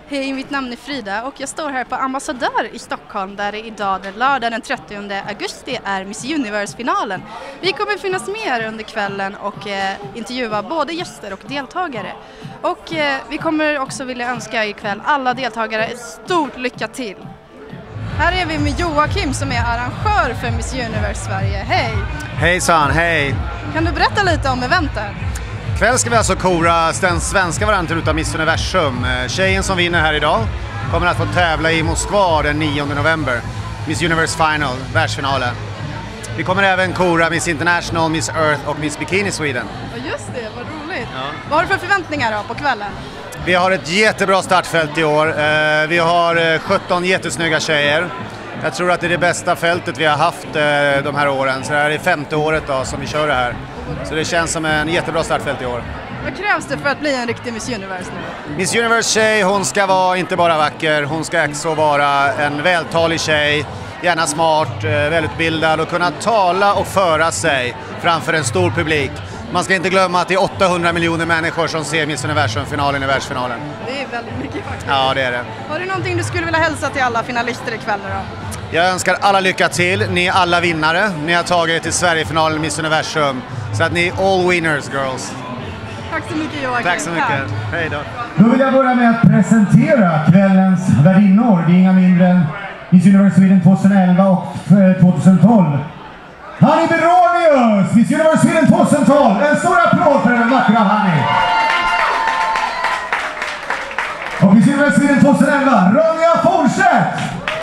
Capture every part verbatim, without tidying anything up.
Hej, mitt namn är Frida och jag står här på Ambassadör i Stockholm där det idag, den lördag den trettionde augusti, är Miss Universe-finalen. Vi kommer finnas med här under kvällen och eh, intervjua både gäster och deltagare. Och eh, vi kommer också vilja önska ikväll alla deltagare ett stort lycka till. Här är vi med Joakim som är arrangör för Miss Universe Sverige. Hej! Hejsan, hej! Kan du berätta lite om eventen? Ikväll ska vi alltså kora den svenska varianten utav Miss Universum. Tjejen som vinner här idag kommer att få tävla i Moskva den nionde november. Miss Universe Final, världsfinalen. Vi kommer även kora Miss International, Miss Earth och Miss Bikini Sweden. Ja just det, vad roligt. Ja. Vad har du för förväntningar då på kvällen? Vi har ett jättebra startfält i år. Vi har sjutton jättesnygga tjejer. Jag tror att det är det bästa fältet vi har haft de här åren. Så det här är femte året då som vi kör det här. Så det känns som en jättebra startfält i år. Vad krävs det för att bli en riktig Miss Universe nu? Miss Universe-tjej, hon ska vara inte bara vacker. Hon ska också vara en vältalig tjej. Gärna smart, välutbildad och kunna tala och föra sig framför en stor publik. Man ska inte glömma att det är åttahundra miljoner människor som ser Miss Universum-finalen i världsfinalen. Det är väldigt mycket faktiskt. Ja, det är det. Har du någonting du skulle vilja hälsa till alla finalister ikväll då? Jag önskar alla lycka till. Ni är alla vinnare. Ni har tagit er till Sverigefinalen Miss Universum. Så att ni är all winners, girls. Tack så mycket, Joakim. Tack så mycket. Tack. Hej då. Då vill jag börja med att presentera kvällens värdinnor. Det är inga mindre än Miss Universe Sweden tjugoelva och tjugotolv. Hanni Beronius, Miss Universe Sweden tjugotolv. En stor applåd för den vackra Hanni. Och Miss Universe Sweden tjugoelva, Ronja Fortsätt.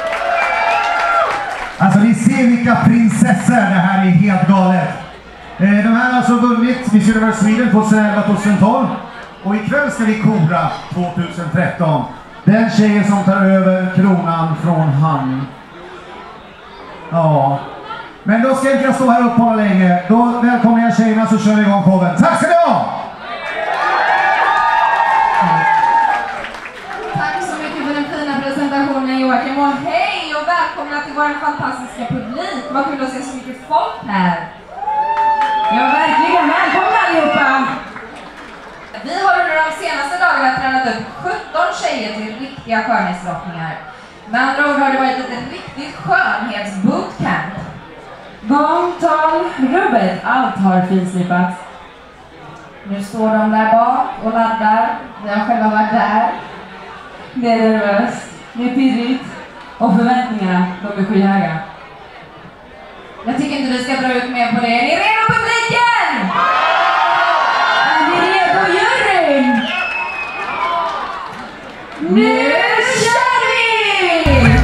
Alltså ni ser vilka prinsessor, det här är helt galet. De här har alltså vunnit Miss Universe Sweden tjugoelva tjugotolv. Och ikväll ska vi kora tjugotretton. Den tjejen som tar över kronan från Hanni. Ja. Men då ska inte jag stå här uppe på länge. Då välkomnar jag tjejerna så kör vi igång showen. Tack ska ni ha! Tack så mycket för den fina presentationen, Joakim. Och hej och välkomna till vår fantastiska publik. Vad kul att se så mycket folk här. Ja, verkligen. Välkomna allihopa. Vi har under de senaste dagarna tränat upp sjutton tjejer till riktiga skönhetsdrottningar. Med andra ord har det varit ett riktigt skönhetsbootcamp. Gång, tal, rubbet, allt har finslipats. Nu står de där bak och laddar. Vi har själva varit där. Det är nervöst, det är pirrigt och förväntningarna, de är skyhöga. Jag tycker inte vi ska dra ut mer på det. Är ni redo, publiken? Är ni redo, juryn? Nu kör vi!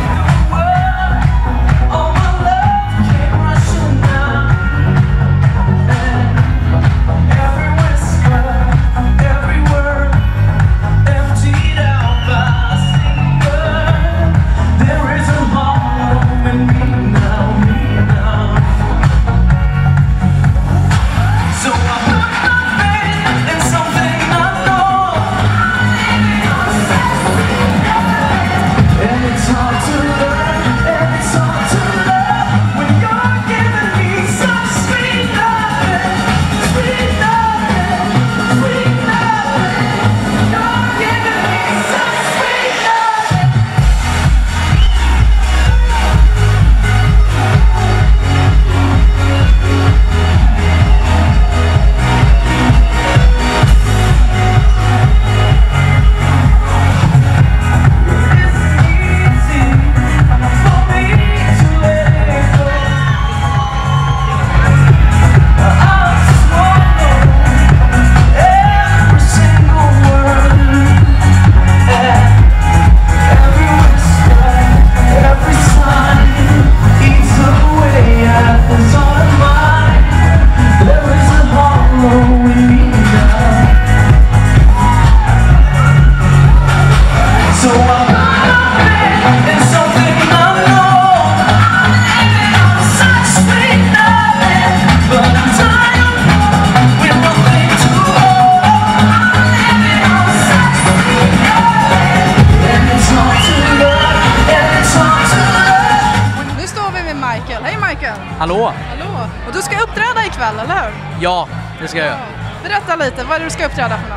Hallå! Hallå! Och du ska uppträda ikväll, eller hur? Ja, det ska jag göra. Berätta lite, vad är det du ska uppträda för något?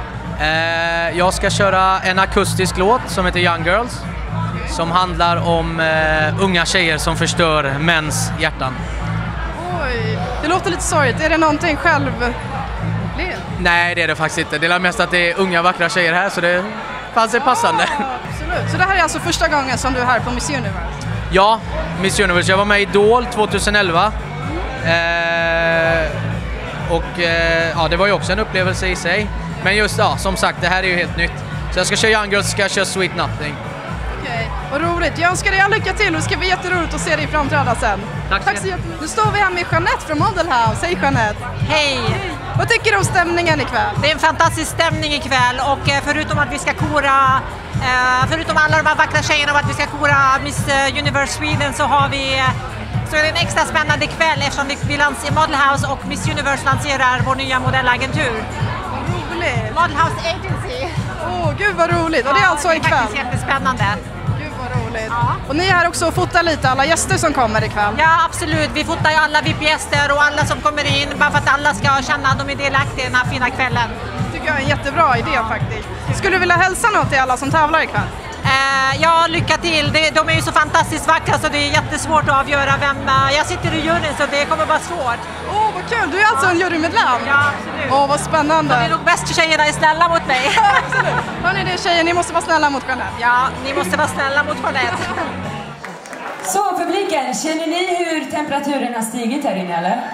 Eh, jag ska köra en akustisk låt som heter Young Girls. Som handlar om eh, unga tjejer som förstör mäns hjärtan. Oj, det låter lite sorgligt. Är det någonting själv? Nej, det är det faktiskt inte. Det är mest att det är unga vackra tjejer här, så det fanns det passande. Ja, absolut. Så det här är alltså första gången som du är här på Miss Universe? Ja, Miss Universe. Jag var med i Idol tjugoelva. Eh, och eh, ja, det var ju också en upplevelse i sig. Men just ja, som sagt, det här är ju helt nytt. Så jag ska köra Young Girls, ska jag köra Sweet Nothing. Okej, vad roligt. Jag önskar dig all lycka till och det ska bli jätteroligt att se dig framträda sen. Tack, Tack så jättemycket. Nu står vi här med Jeanette från Model House. Hej Jeanette! Hej! Vad tycker du om stämningen ikväll? Det är en fantastisk stämning ikväll och förutom att vi ska kora, förutom alla de här vackra tjejerna och att vi ska kora Miss Universe Sweden så har vi så är det en extra spännande kväll eftersom vi lanserar Model House och Miss Universe lanserar vår nya modellagentur. Vad roligt! Model House Agency. Åh, oh, gud vad roligt! Och det är alltså ja, det är ikväll? faktiskt jättespännande. Gud vad roligt! Ja. Och ni är här också och fotar lite, alla gäster som kommer ikväll? Ja, absolut. Vi fotar ju alla V I P-gäster och alla som kommer in bara för att alla ska känna att de är delaktiga i den här fina kvällen. Det tycker jag är en jättebra idé faktiskt. Skulle du vilja hälsa något till alla som tävlar ikväll? Eh, ja, lycka till. De, de är ju så fantastiskt vackra så det är jättesvårt att avgöra vem... Uh, jag sitter i juryn så det kommer vara svårt. Åh, oh, vad kul! Du är alltså en jurymedlem? Ja, absolut. Åh, oh, vad spännande! Så det är nog bäst tjejerna är snälla mot mig. Absolut. Hörrni, det är tjejer, ni måste vara snälla mot Jeanette. Ja, ni måste vara snälla mot Jeanette. Så publiken, känner ni hur temperaturen har stigit här inne eller?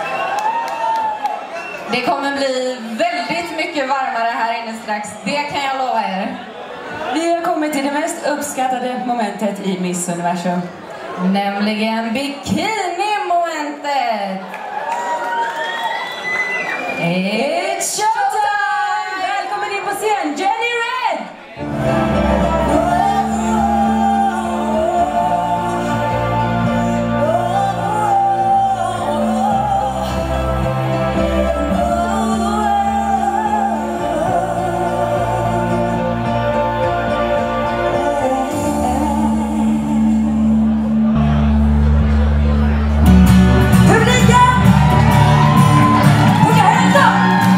Det kommer bli väldigt mycket varmare här inne strax. Det kan jag lova er. Vi har kommit till det mest uppskattade momentet i Miss Universum. Nämligen bikini-momentet. It's showtime! Välkommen in på scen, Jenny Red! Publiken! Put your hands up!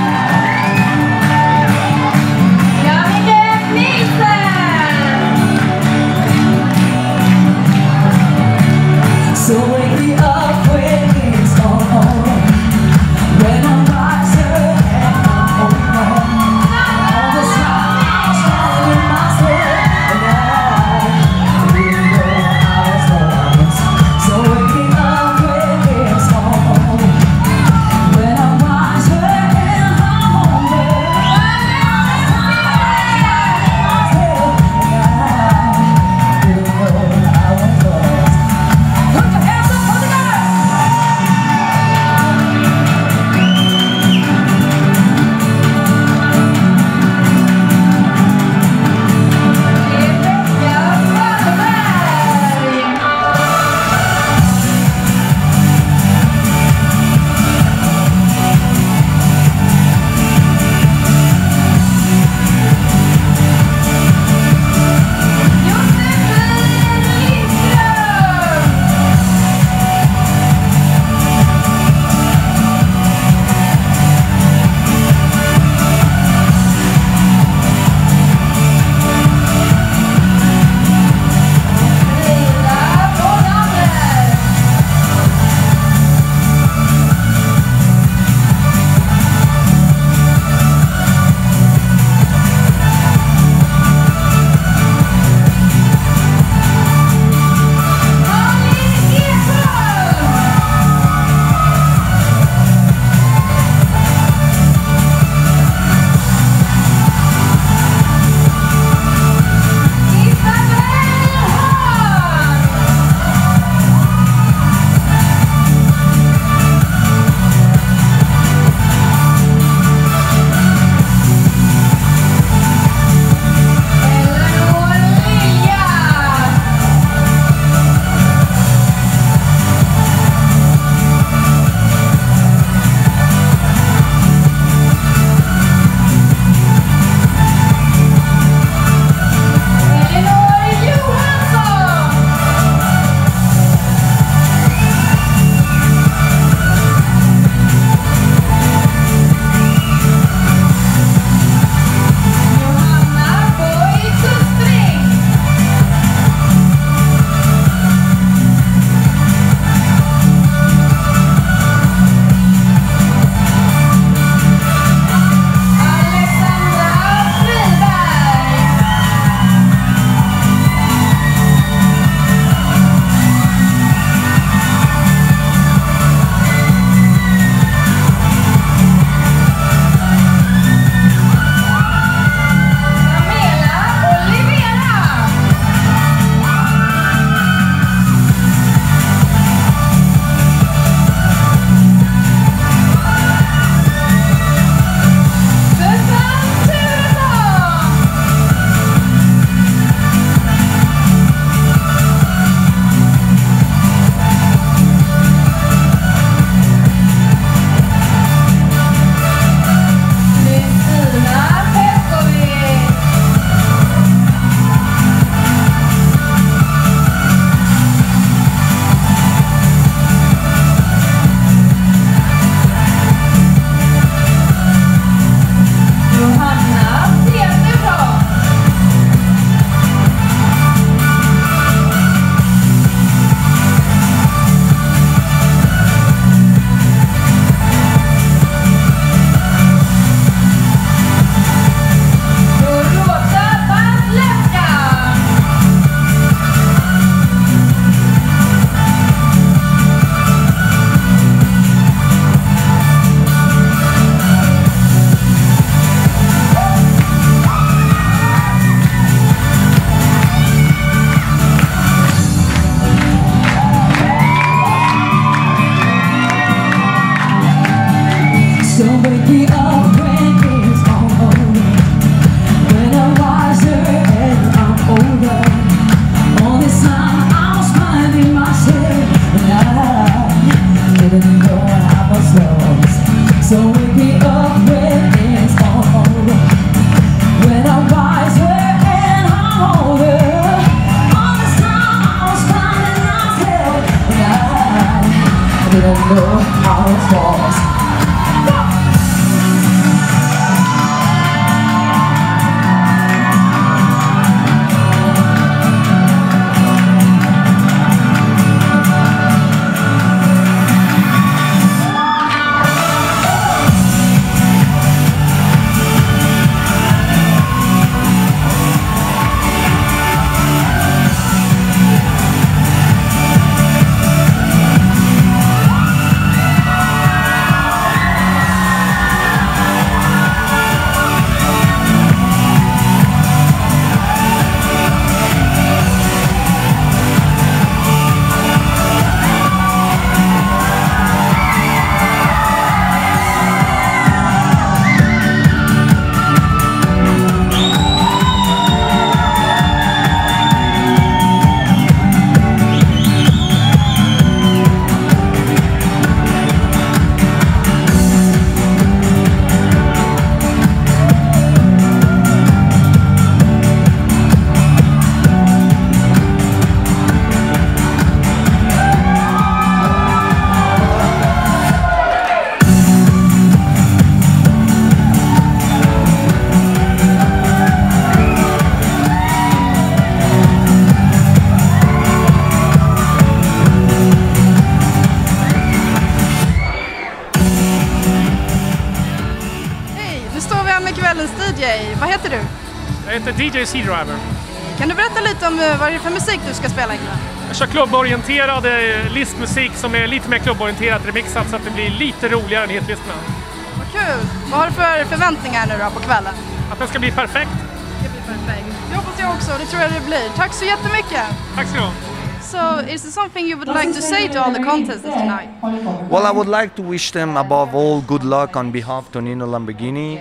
be up when it's all over. When I'm wiser and I'm older. All this time I was finding myself, and I didn't know I was lost. So wake me up when it's all over. When I'm wiser and I'm older. All this time I was finding myself, and I didn't know I was lost. D J. Vad heter du? Jag heter D J C-Driver. Kan du berätta lite om vad det är för musik du ska spela ikväll? Jag kör klubborienterad listmusik som är lite mer klubborienterat remixat så att det blir lite roligare än hitlistorna. Vad kul! Vad har du för förväntningar nu då på kvällen? Att den ska bli perfekt. Det blir perfekt. Det hoppas jag också, det tror jag det blir. Tack så jättemycket! Tack så mycket! So, is there something you would like to say to all the contestants tonight? Well, I would like to wish them above all good luck on behalf of Tonino Lamborghini,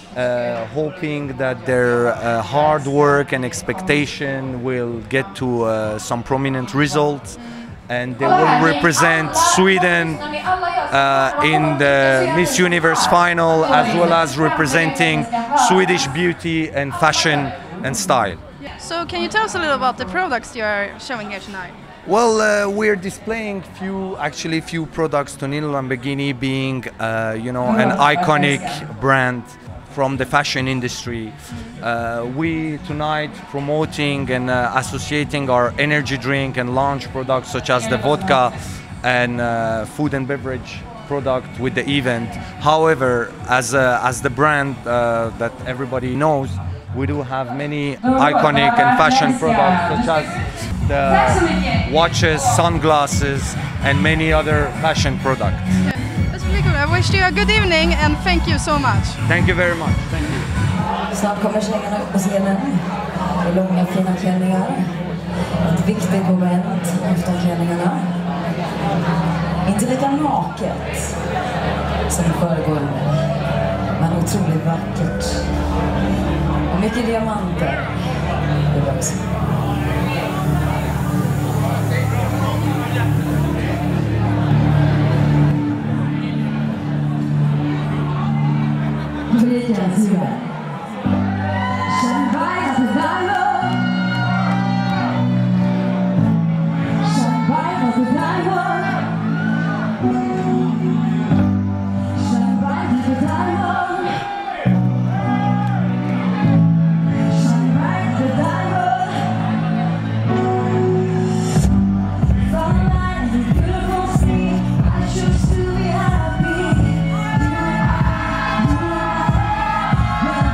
uh, hoping that their uh, hard work and expectation will get to uh, some prominent results, and they will represent Sweden uh, in the Miss Universe final, as well as representing Swedish beauty and fashion and style. So can you tell us a little about the products you are showing here tonight? Well, uh, we're displaying few, actually few products. Tonino Lamborghini being, uh, you know, an iconic brand from the fashion industry. Uh, we tonight promoting and uh, associating our energy drink and lounge products such as the vodka and uh, food and beverage product with the event. However, as a, as the brand uh, that everybody knows, we do have many iconic and fashion products such as the watches, sunglasses, and many other fashion products. Yeah, that's really good. I wish you a good evening and thank you so much. Thank you very much. Thank you. Snart kommer tjejerna upp på scenen i långa fina klänningar. Ett viktigt moment efter klänningarna. Inte lika naket som föregående, men otroligt vackert. Och mycket diamanter. Det är också. Frida Johansson. We'll be right back.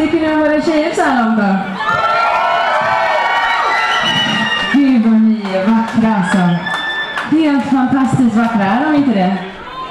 tycker ni om våra tjejer så här långt då? Gud vad ni är vackra alltså. Helt fantastiskt vackra, är de inte det?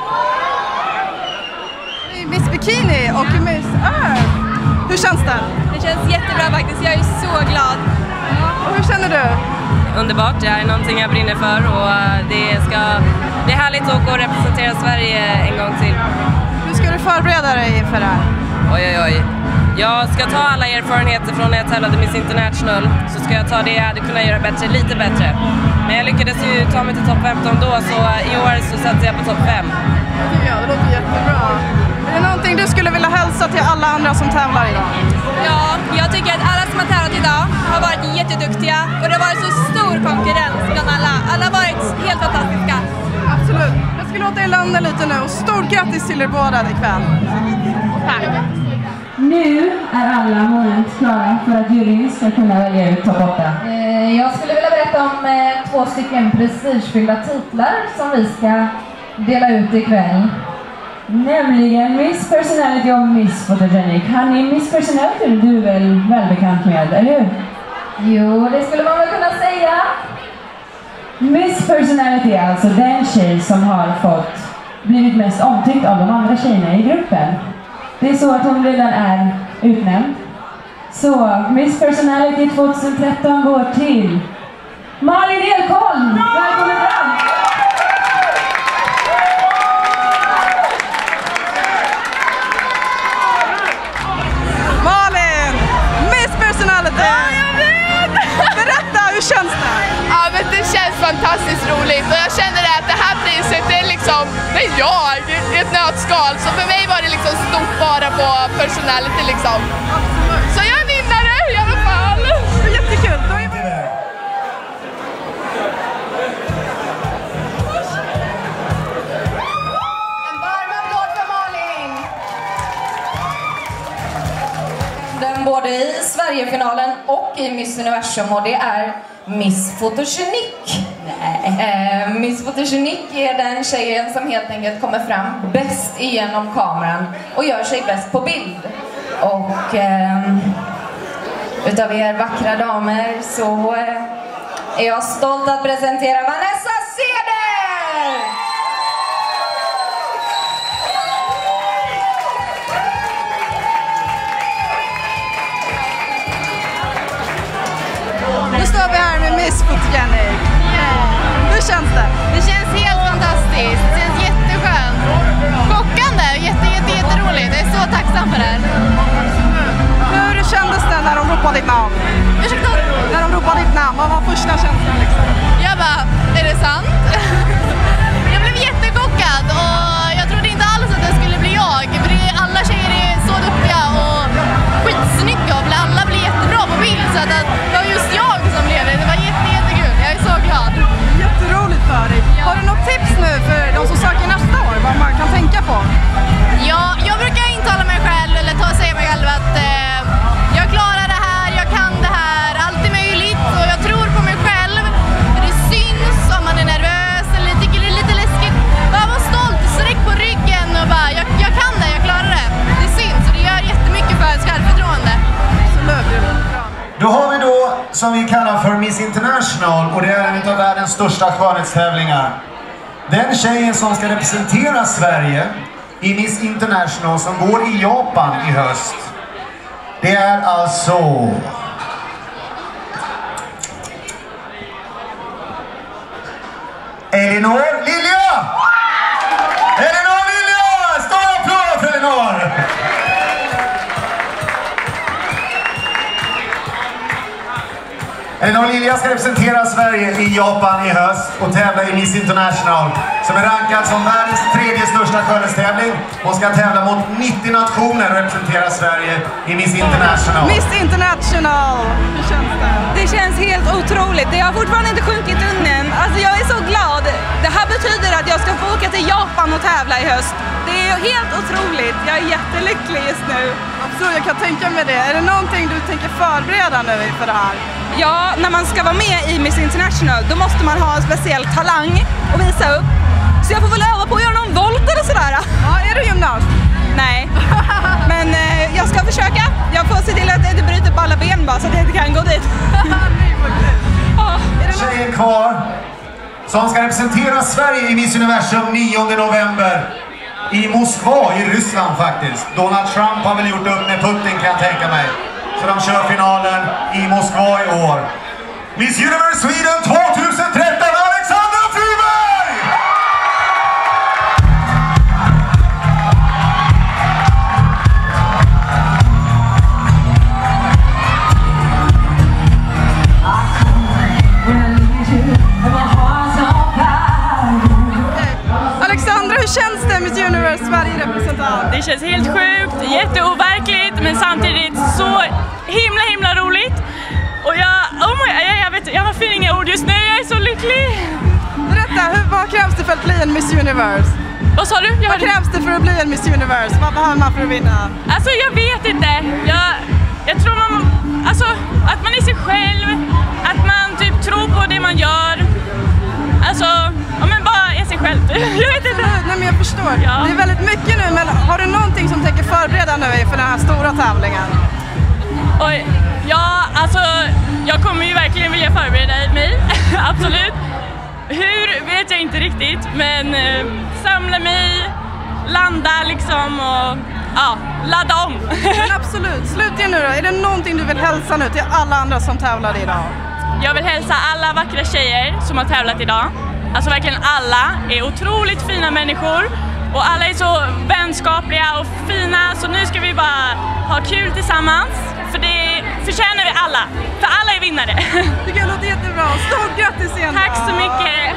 Miss Bikini och Miss Earth. Hur känns det? Det känns jättebra faktiskt, jag är så glad. Och hur känner du? Underbart, det är någonting jag brinner för och det, ska, det är härligt att åka och representera Sverige en gång till. Hur ska du förbereda dig inför det här? Oj oj oj. Jag ska ta alla erfarenheter från när jag tävlade Miss International, så ska jag ta det jag hade kunnat göra bättre, lite bättre. Men jag lyckades ju ta mig till topp femton då, så i år så satte jag på topp fem. Det tycker jag, det låter jättebra. Är det någonting du skulle vilja hälsa till alla andra som tävlar idag? Ja, jag tycker att alla som har tävlat idag har varit jätteduktiga och det har varit så stor konkurrens bland alla. Alla har varit helt fantastiska. Absolut. Jag ska låta er landa lite nu och stort grattis till er båda ikväll. Tack. Nu är alla moment klara för att juryn ska kunna välja ut topp åtta. Eh, jag skulle vilja berätta om eh, två stycken prestigefyllda titlar som vi ska dela ut ikväll. Nämligen Miss Personality och Miss Photogenic. Han är Miss Personality, du är väl välbekant med, eller hur? Jo, det skulle man väl kunna säga. Miss Personality är alltså den tjej som har fått blivit mest omtyckt av de andra tjejerna i gruppen. Det är så att hon redan är utnämnd. Så Miss Personality tjugohundratretton går till Malin Elkolm. Välkommen fram! Malin! Miss Personality! Ja, jag vet! Berätta, hur känns det? Ja, men det känns fantastiskt roligt och jag känner att det här priset, det är liksom, det är jag i ett nötskal. Så för mig var det liksom stort bara på personality liksom. Absolut. Så jag är vinnare i alla fall! Det är jättekul. Då är vi... En varm applåd för Malin! Den både i Sverigefinalen och i Miss Universum, och det är Miss Photogenic. Nej. Eh, Miss Photogenic är den tjejen som helt enkelt kommer fram bäst igenom kameran och gör sig bäst på bild. Och eh, utav er vackra damer så eh, är jag stolt att presentera Vanessa Ceder! Nu står vi här med Miss Photogenic. Yeah. Hur känns det? Det känns helt fantastiskt, det känns jätteskönt. Chockande, jätte, jätte, jätteroligt. Jag är så tacksam för det. Hur kändes det när de ropade ditt namn? Ursäkta? När de ropade ditt namn, vad var första känslan liksom? Jag bara, är det sant? Jag blev jättechockad och jag trodde inte alls att det skulle bli jag. För det, alla tjejer är så duktiga och skitsnygga och alla blir jättebra på bild. Så att det var just jag som blev det. Det var jätte, jättekul. Jag är så glad. Jätteroligt för dig. Ja. Har du något tips nu för de som söker nästa år? Vad man kan tänka på? Ja, jag brukar intala mig själv eller ta och säga mig själv att eh, jag klarar det här, jag kan det här. Allt är möjligt och jag tror på mig själv. Det syns om man är nervös eller tycker det är lite läskigt. Bara var stolt, sträck på ryggen och bara jag, jag kan det, jag klarar det. Det syns och det gör jättemycket för ett självförtroende. Då har vi då, som vi kallar för Miss International, och det är en av världens största skönhetstävlingar. Den tjejen som ska representera Sverige i Miss International som går i Japan i höst. Det är alltså... Elinor Lilja! Elinor Lilja! Stor applåd för Elinor! Elinor Lilja ska representera Sverige i Japan i höst och tävla i Miss International som är rankad som världens tredje största skönhetstävling. Hon ska tävla mot nittio nationer och representera Sverige i Miss International. Miss International! Hur känns det? Det känns helt otroligt. Det har fortfarande inte sjunkit undan. Alltså jag är så glad. Det här betyder att jag ska få åka till Japan och tävla i höst. Det är helt otroligt. Jag är jättelycklig just nu. Absolut, jag kan tänka mig det. Är det någonting du tänker förbereda nu inför det här? Ja, när man ska vara med i Miss International då måste man ha en speciell talang att visa upp. Så jag får väl öva på att göra någon volt eller sådär. Ja, är du gymnast? Nej, men eh, jag ska försöka. Jag får se bara så att jag inte kan gå dit. Tjejen kvar som ska representera Sverige i Miss Universum nionde november i Moskva i Ryssland faktiskt. Donald Trump har väl gjort upp med Putin kan jag tänka mig. Så de kör finalen i Moskva i år. Miss Universe Sweden tjugohundratretton, Alexander Friberg! Alexandra, hur känns det med Universe Sverige-representant? Det känns helt sjukt, jätteoverkligt men samtidigt så himla himla roligt. Och jag, oh my, jag, jag vet jag har fin inga ord just nu, jag är så lycklig. Berätta, hur, vad krävs det för att bli en Miss Universe? Vad sa du? Jag vad hörde... krävs det för att bli en Miss Universe? Vad behöver man för att vinna? Alltså jag vet inte. Jag, jag tror man, alltså att man är sig själv, att man typ tror på det man gör. Alltså, ja men bara är sig själv. Jag vet inte. Nej men jag förstår. Ja. Det är väldigt mycket nu, men har du någonting som tänker förbereda nu för den här stora tävlingen? Oj, ja alltså jag kommer ju verkligen vilja förbereda mig, absolut. Hur vet jag inte riktigt, men eh, samla mig, landa liksom och ja, ladda om. Men absolut, slutligen nu då, är det någonting du vill hälsa nu till alla andra som tävlar idag? Jag vill hälsa alla vackra tjejer som har tävlat idag. Alltså verkligen alla är otroligt fina människor och alla är så vänskapliga och fina, så nu ska vi bara ha kul tillsammans, för det förtjänar vi alla, för alla är vinnare. Det låter jättebra, stort grattis igen. Tack så mycket.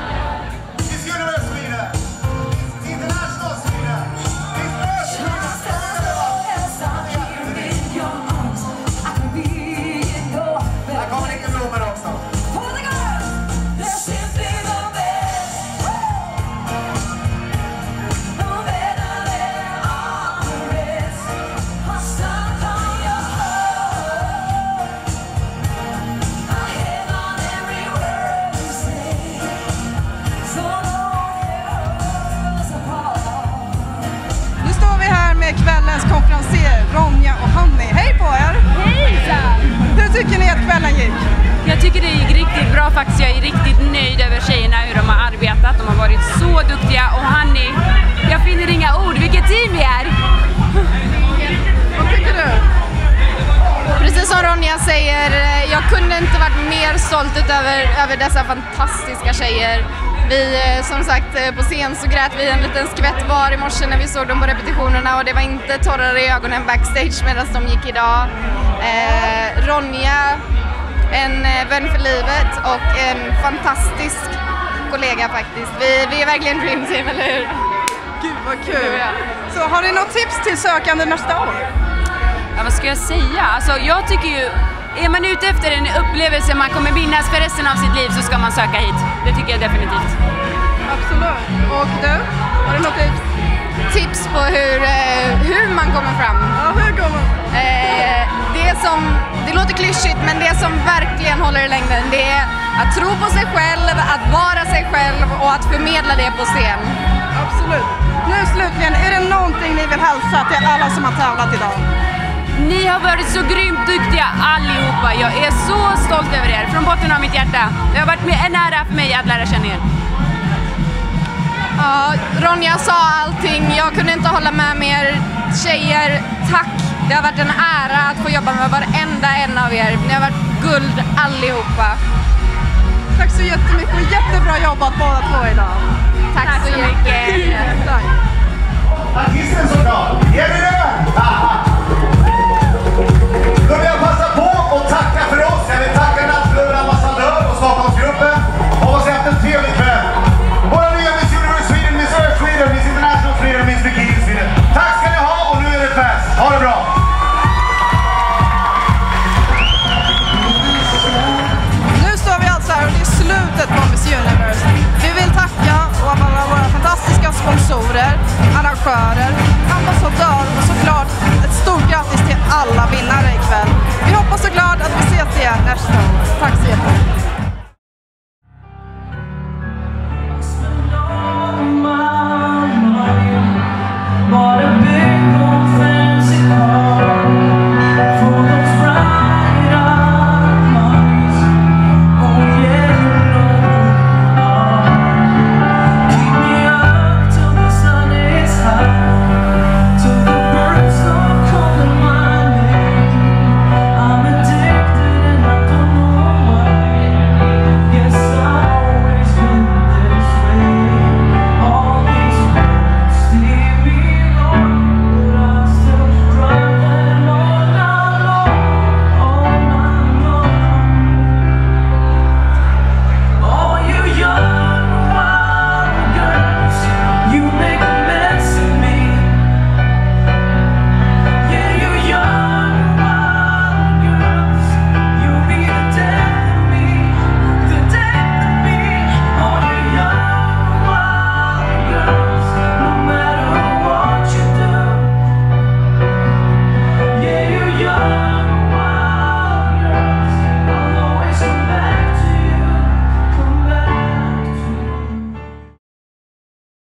Kvällens konferenser, Ronja och Hanni. Hej på er! Hejsan! Hur tycker ni att kvällen gick? Jag tycker det gick riktigt bra faktiskt. Jag är riktigt nöjd över tjejerna, hur de har arbetat. De har varit så duktiga. Och Hanni, jag finner inga ord. Vilket team vi är! Vad tycker du? Precis som Ronja säger, jag kunde inte varit mer stolt utöver över dessa fantastiska tjejer. Vi, som sagt, på scen så grät vi en liten skvätt var i morse när vi såg dem på repetitionerna, och det var inte torrare i ögonen backstage medan de gick idag. Eh, Ronja, en vän för livet och en fantastisk kollega faktiskt. Vi, vi är verkligen dream team, eller hur? Gud vad kul! Så har ni något tips till sökande nästa år? Ja, vad ska jag säga? Alltså, jag tycker ju, är man ute efter en upplevelse man kommer minnas för resten av sitt liv, så ska man söka hit. Det tycker jag definitivt. Absolut. Och du? Har du något tips? Tips på hur, eh, hur man kommer fram? Ja, hur kommer man? Eh, det, som, det låter klyschigt, men det som verkligen håller i längden, det är att tro på sig själv, att vara sig själv och att förmedla det på scen. Absolut. Nu slutligen, är det någonting ni vill hälsa till alla som har tävlat idag? Ni har varit så grymt duktiga allihopa. Jag är så stolt över er, från botten av mitt hjärta. Det har varit en ära för mig att lära känna er. Ja, Ronja sa allting. Jag kunde inte hålla med mer. Tjejer, tack. Det har varit en ära att få jobba med varenda en av er. Ni har varit guld allihopa. Tack så jättemycket och jättebra jobbat båda två idag. Tack, tack så, så mycket. mycket. Tack. Artisten såklart. Är ni det? Då vill jag passa på och tacka för oss. Jag vill tacka nightclub, Ambassadeur och Stockholmsgruppen. Hoppas jag haft en trevlig kväll. Våra nya Miss Universe Sweden, Miss Earth Sweden, Miss International Sweden, Miss Bikini Sweden. Tack ska ni ha, och nu är det fest. Ha det bra! Nu står vi alltså här och det är slutet på Miss Universe. Vi vill tacka alla våra fantastiska sponsorer, arrangörer, ambassadör och såklart ett stort grattis till alla vinnare ikväll. Vi hoppas såklart att vi ses igen nästa år. Tack så jättemycket.